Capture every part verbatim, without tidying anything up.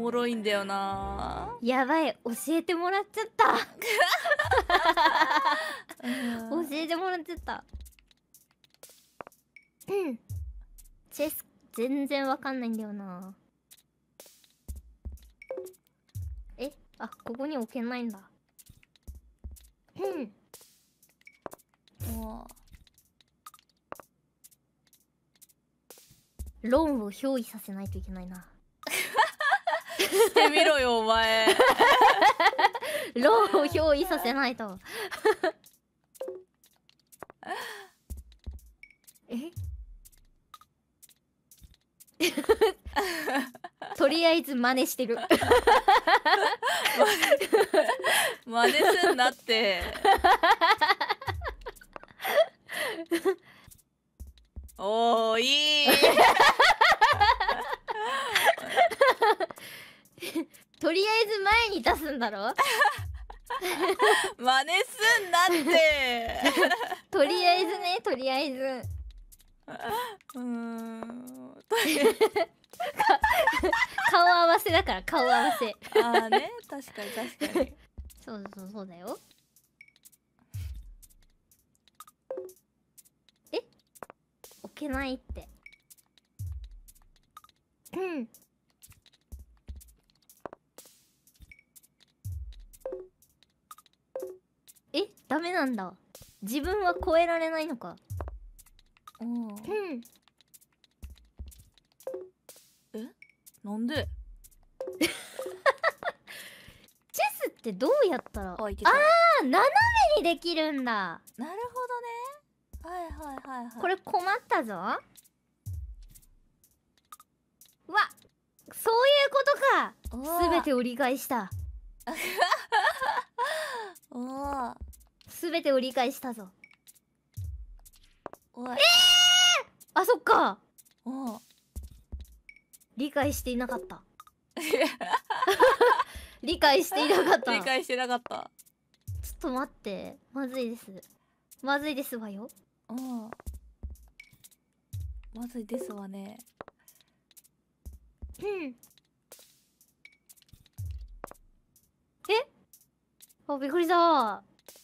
もろいんだよな。 やばい、教えてもらっちゃった教えてもらっちゃった。うんチェス全然わかんないんだよな。え、あ、ここに置けないんだ。うんも論を憑依させないといけないな。 うしてみろよお前論を憑依させないとえとりあえず真似してる真似すんなっておーいいとりあえず前に出すんだろ真似すんなってとりあえずね、とりあえずうーん顔合わせだから、顔合わせあーね、確かに確かにそうそうそうだよ。え置けないってうんえダメなんだ。自分は超えられないのか。 うんうんえなんでチェスってどうやったら、 あいけたあー斜めにできるんだ。 なるほどね。はいはいはいはい。 これ困ったぞ。うわそういうことか。すべてを理解したおーすべてを理解したぞ。 おいえー、あそっかおー理解していなかった理解していなかった理解してなかった。 ちょっと待って、まずいですまずいですわよ。 うんまずいですわね。 うんえあ、びっくりした。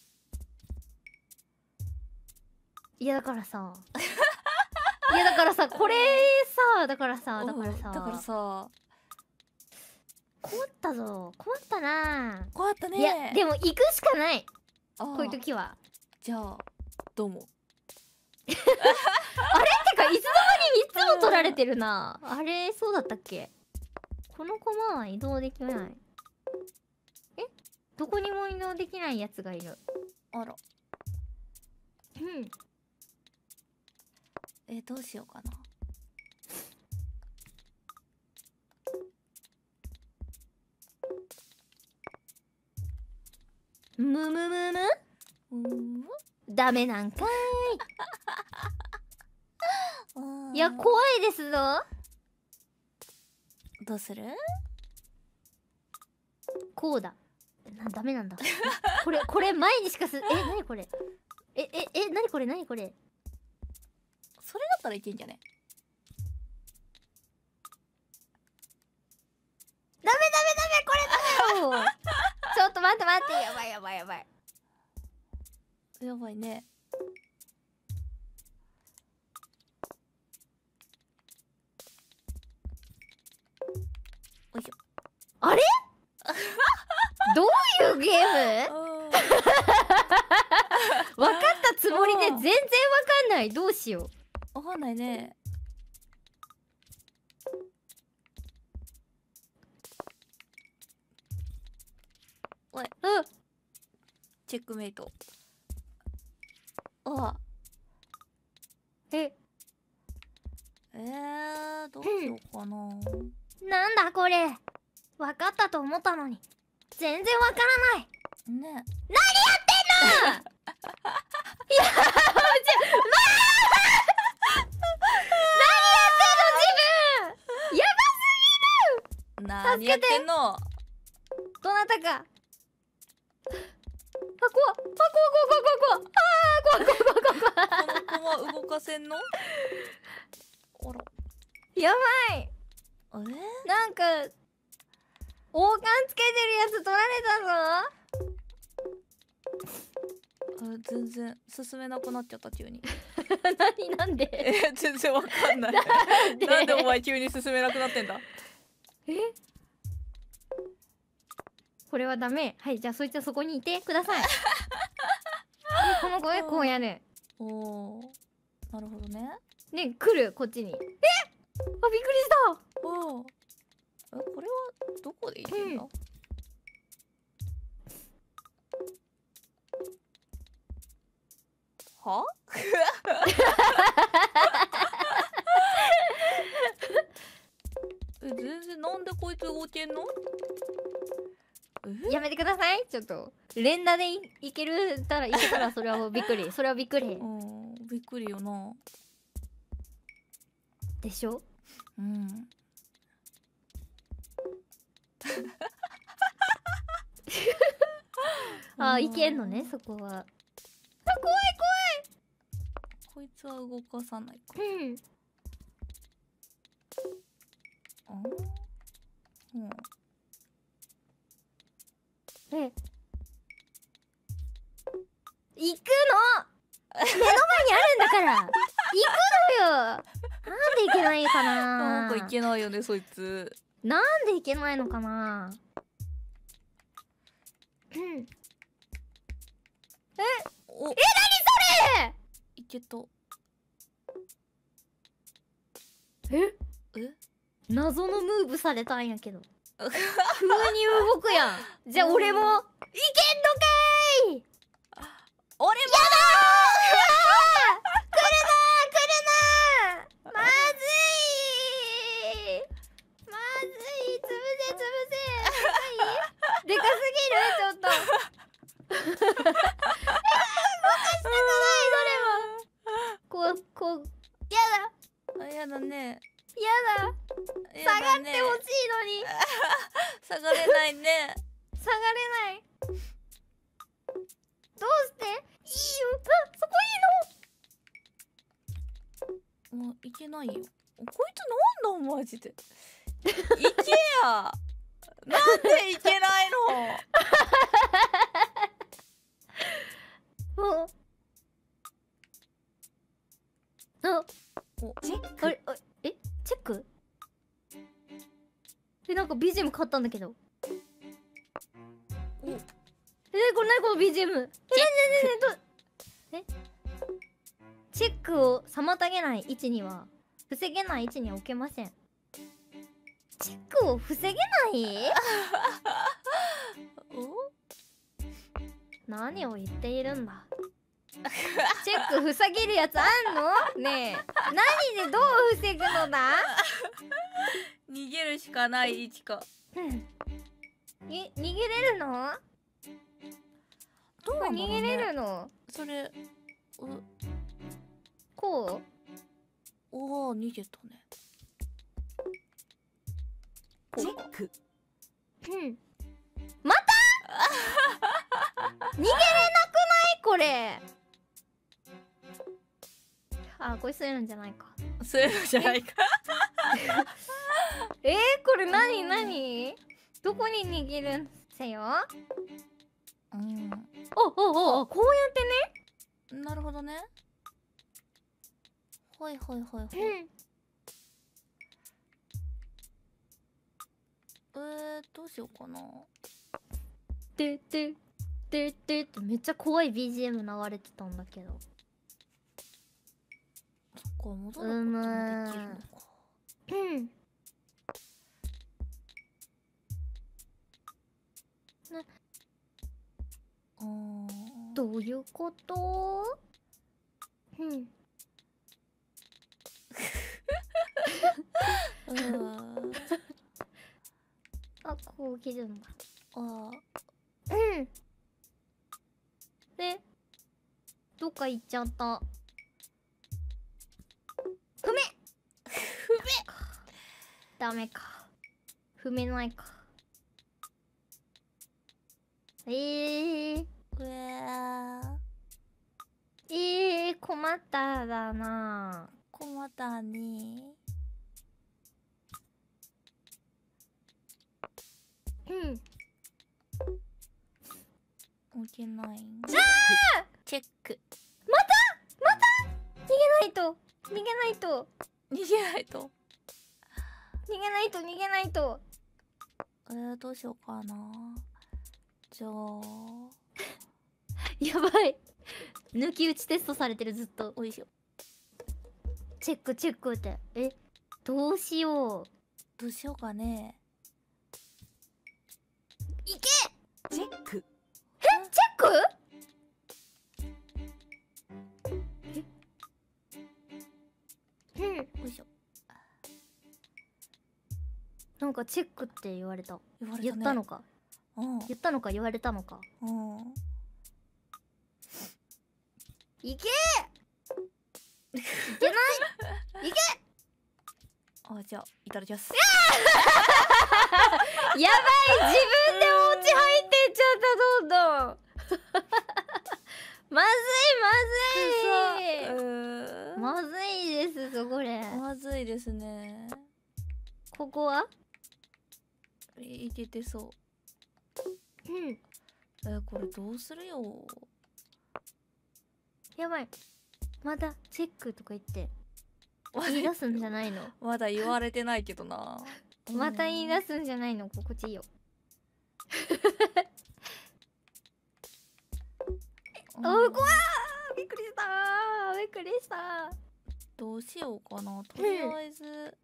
いやだからさいやだからさこれさだからさだからさだからさ困ったぞ、困ったな。 こうやったね。 いやでも行くしかない、 あーこういう時は。 じゃあどうもあれってかいつの間にみっつも取られてるな。あれそうだったっけ。このコマは移動できない。えどこにも移動できないやつがいる。 あらうんえー、どうしようかな。 むむむむうんダメなんかうんい。いや怖いですぞ。 どうする？ こうだな、ダメなんだこれこれ前にしかすえなにこれえええなにこれなにこれ。 それだったらいけんじゃね？ ダメダメダメこれダメよちょっと待って待って、やばいやばいやばい。 やばいね。おいしょ。 あれどういうゲームわかったつもりで全然わかんない。どうしよう。 わかんないね。おい、 うんチェックメイト。あ、 ええー、どうしようかな。 なんだこれ。わかったと思ったのに全然わからない。 ね。 何やってんのいやじゃ、ま何やってんの？ どなたか。あ、怖っ。あ、怖怖怖怖怖あー怖怖怖怖怖この子は動かせんの？あら。 やばい。 えー、 なんか王冠つけてるやつ取られあ全然進めなくなっちゃった急に。 たぞ何なんでえ全然わかんない。 なんでなんでお前急に進めなくなってんだ。 えこれはダメ。はい、じゃあそいつはそこにいてください。でこの子でこうやる。 おおなるほどね。 ね、来るこっちに。えあ、びっくりしたおおえこれはどこでいけんだ、 うんはえ全然なんでこいつ動けんの。えやめてください。ちょっと連打で い, いけるたらいけたらそれはもうびっくり。それはびっくりうんびっくりよな。 でしょ。 うんあ、いけんのねそこは。あ、怖いこいつは動かさないか。 怖い。うんあうんえ行くの目の前にあるんだから行くのよ。なんで行けないかな。 なんかいけないよねそいつ。 なんで行けないのかな。うんえおえ、何それ。 いけた。 ええ謎のムーブされたんやけど急に動くやん。じゃあ俺もいけんのかーい。 俺もやだー来るなー来るなーまずいまずいつぶせつぶせでかすぎるちょっとえー、動かしたくないどれもこうこうやだあやだね。 やだや下がだねってほしいのに下がれないね。 下がれないどうしていいよあそこいいのもういけないよ。こいつなんだマジで。いけや。なんでいけないの。 おあおチェック。 あれあえチェックえなんか ビージーエム 買ったんだけどおえこれ何この ビージーエム えねねねねどえチェックを妨げない位置には防げない位置には置けません。チェックを防げないお何を言っているんだチェック塞げるやつあんのねえ何でどう防ぐのだ逃げるしかない位置か。 うんに逃げれるのどうなんだろうね。 逃げれるのそれうこおお逃げたね。チェック。 ううんまた逃げれなくないこれあこれそういうのじゃないかそういうのじゃないか。 えー、これ何何どこに逃げるんせようんおおおこうやってなるほどね。はいはいはいはい。 ねえー、どうしようかな。 ででででってめっちゃ怖い ビージーエム 流れてたんだけどそっか戻ることもできるのか。 うんあーどういうことうんうーあこう切るんだあうんでどっか行っちゃった踏め踏めダメか踏めないかえー、 うわえー、困っただな困ったね。 ううん置けない。チェック。 逃げないと逃げないと逃げないと。 逃げないと逃げないと。 えー、どうしようかな。じゃあやばい、抜き打ちテストされてる。ずっとおいしょ。 チェックチェックって。え、どうしよう。 どうしようかね。 いけ。 チェック。 え、チェック。え、うん、 よいしょ。 なんかチェックって言われた。 言われたね。 言ったのか。 うん言ったのか言われたのか。 うん。 いけ。いけない。いけ。 あ、じゃあいただきます。 やばい、自分でお家入ってっちゃった。どんどんまずいまずい。まずいですぞこれ。 まずいですね。 ここはいけてそう。 うん。 えー、これどうするよ。 やばい、またチェックとか言って言い出すんじゃないの。 まだ言われてないけどな。 また言い出すんじゃないの。心地いいよ。あ、怖い。びっくりしたー。びっくりした。 どうしようかな。とりあえず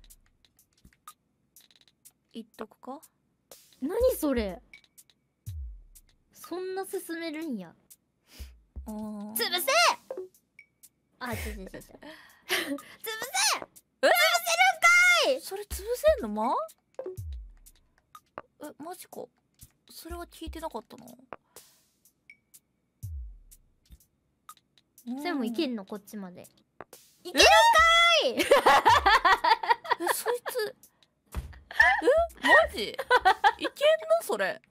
言っとくか。 何それ。そんな進めるんや。 あー、 潰せ。あ、ちょちょちょちょ。潰せ。潰せるんかい。 それ潰せんの。まえ、マジか。それは聞いてなかったな。 それもいけんの。こっちまでいけるんかい。 え、そいつえ、マジいけんのそれ。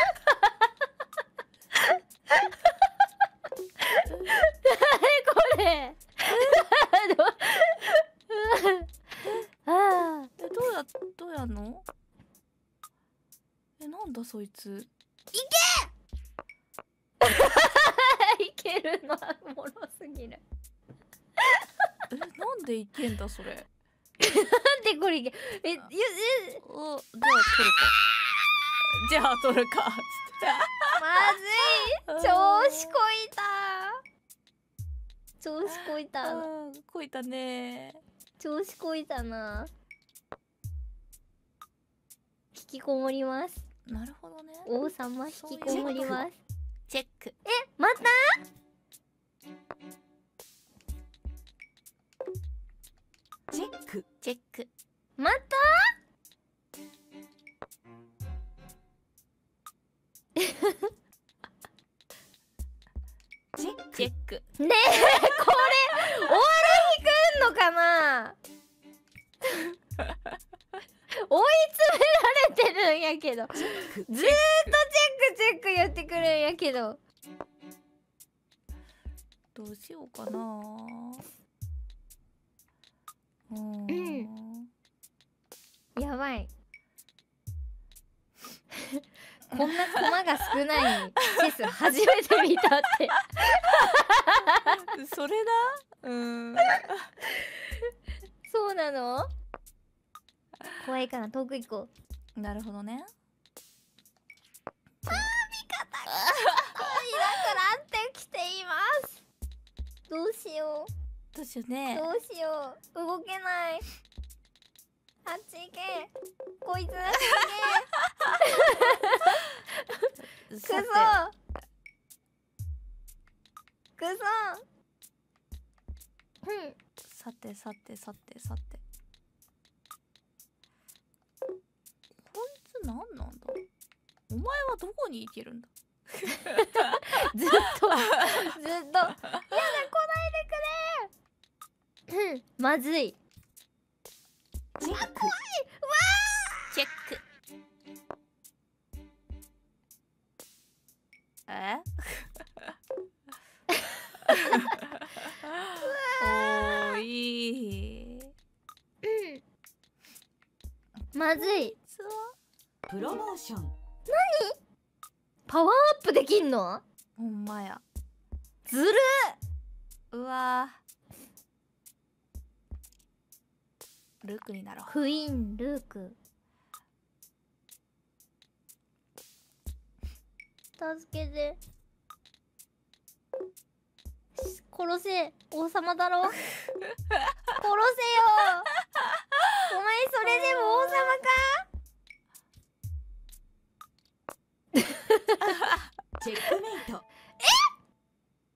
これああ、 え、どうやどうやんの。え、なんだそいつ。 いけるのはおもろすぎる。 え、なんでいけんだそれ。 なんでこれいけ。え、ゆえ、 お、じゃあ取るか。じゃあ取るか。 まずい。調子こいた。調子こいた。 あー、こいたね。 調子こいたな。引きこもります。 なるほどね。 王様引きこもります。 チェック。 え、またチェック。 チェック。 またチェック。 チェック。 ねえ、これ終わる日来んのかな。追い詰められてるんやけど、ずーっとチェックチェック言ってくるんやけど。 どうしようかな。うーん。 やばい。こんなコマが少ないチェス初めて見たって。 それだ。うーん。 そうなの？怖いから遠く行こう。 なるほどね。 あー、味方がいなくなってきています。どうしよう。 どうしようね。 どうしよう。動けない。あっち行け。こいつあっち行け。くそ。くそ。うん。 さてさてさてさて。こいつなんなんだ。お前はどこに行けるんだ。 ずっとずっと。やだ、来ないでくれ。うん、まずい。 チェック。 わチェック。えおーいい。 まずい。 プロモーション。 パワーアップできんの？ ほんまや。 ずるうわー、ルークになろう。 クイーンルーク。助けて。殺せ、王様だろ。殺せよ。お前それでも王様か？ チェックメイト。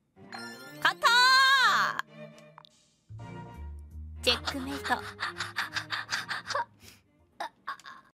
勝ったー。チェックメイト。